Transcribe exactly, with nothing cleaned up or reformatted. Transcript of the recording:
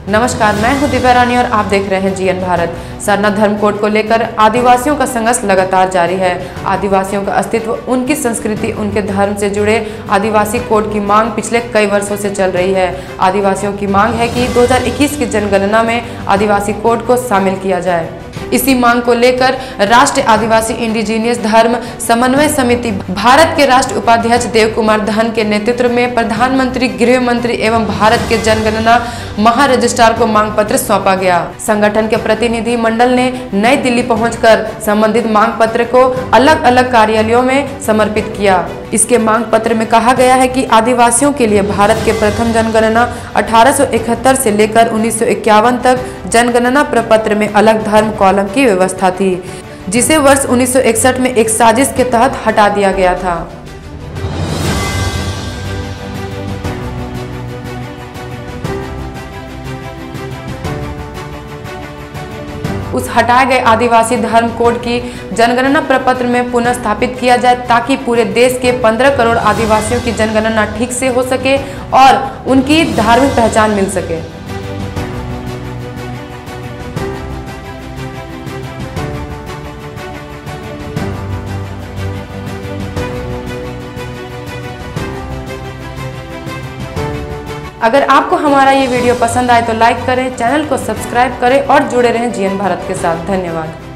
नमस्कार, मैं हूं दिव्या रानी और आप देख रहे हैं जीएन भारत। सरना धर्म कोड को लेकर आदिवासियों का संघर्ष लगातार जारी है। आदिवासियों का अस्तित्व, उनकी संस्कृति, उनके धर्म से जुड़े आदिवासी कोड की मांग पिछले कई वर्षों से चल रही है। आदिवासियों की मांग है कि दो हज़ार इक्कीस की जनगणना में आदिवासी कोड को शामिल किया जाए। इसी मांग को लेकर राष्ट्रीय आदिवासी इंडिजीनियस धर्म समन्वय समिति भारत के राष्ट्रीय उपाध्यक्ष देव कुमार धन के नेतृत्व में प्रधानमंत्री, गृह मंत्री एवं भारत के जनगणना महारजिस्ट्रार को मांग पत्र सौंपा गया। संगठन के प्रतिनिधि मंडल ने नई दिल्ली पहुंचकर संबंधित मांग पत्र को अलग अलग कार्यालयों में समर्पित किया। इसके मांग पत्र में कहा गया है कि आदिवासियों के लिए भारत के प्रथम जनगणना अठारह सौ इकहत्तर से लेकर उन्नीस सौ इक्यावन तक जनगणना प्रपत्र में अलग धर्म कॉलम की व्यवस्था थी, जिसे वर्ष उन्नीस सौ इकसठ में एक साजिश के तहत हटा दिया गया था। उस हटाए गए आदिवासी धर्म कोड की जनगणना प्रपत्र में पुनः स्थापित किया जाए, ताकि पूरे देश के पंद्रह करोड़ आदिवासियों की जनगणना ठीक से हो सके और उनकी धार्मिक पहचान मिल सके। अगर आपको हमारा ये वीडियो पसंद आए तो लाइक करें, चैनल को सब्सक्राइब करें और जुड़े रहें जीएन भारत के साथ। धन्यवाद।